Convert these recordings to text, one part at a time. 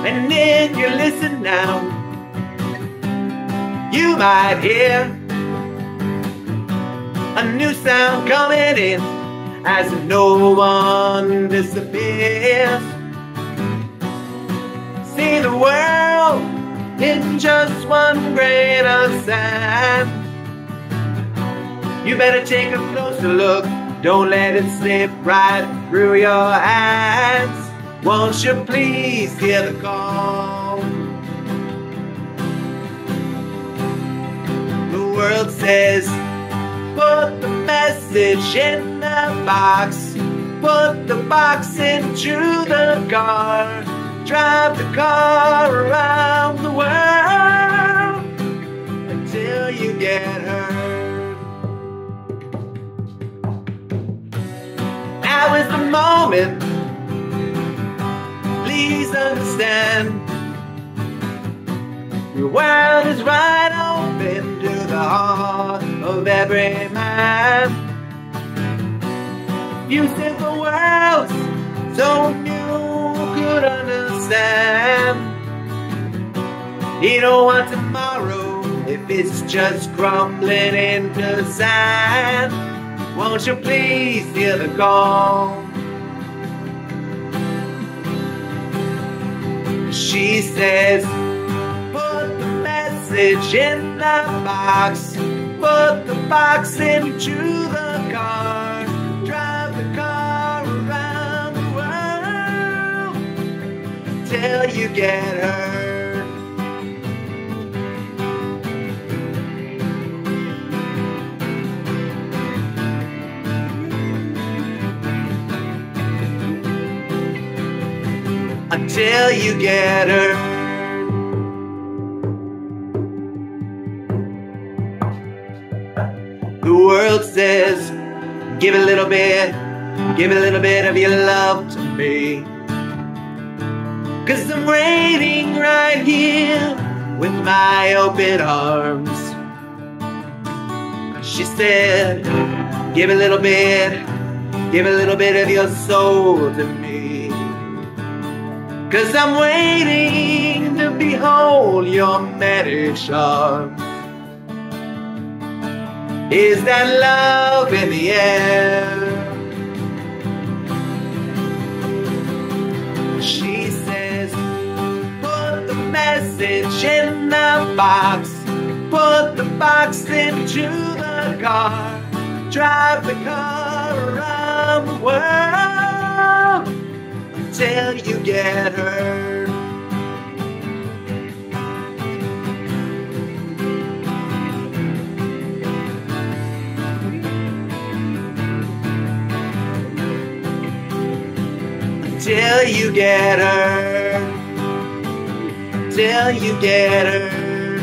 And if you listen now, you might hear a new sound coming in as no one disappears. See the world in just one grain of sand. You better take a closer look, don't let it slip right through your hands. Won't you please hear the call? The world says, put the message in the box, put the box into the car, drive the car around the world until you get hurt. Now is the moment, please understand. Your world is wide open to the heart of every man. Few simple words so you could understand. You don't want tomorrow if it's just crumbling into sand. Won't you please hear the call? She says, put the message in the box, put the box into the car, drive the car around the world till you get hurt. Until you get hurt. The world says, give a little bit of your love to me. 'Cause I'm waiting right here with my open arms. She said, give a little bit of your soul to me. 'Cause I'm waiting to behold your many charms. Is that love in the air? She says, put the message in the box, put the box into the car, drive the car around the world till you get hurt. Till you get hurt. Till you get hurt.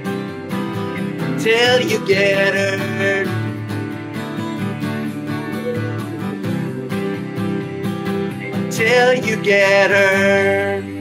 Till you get hurt. Till you get hurt.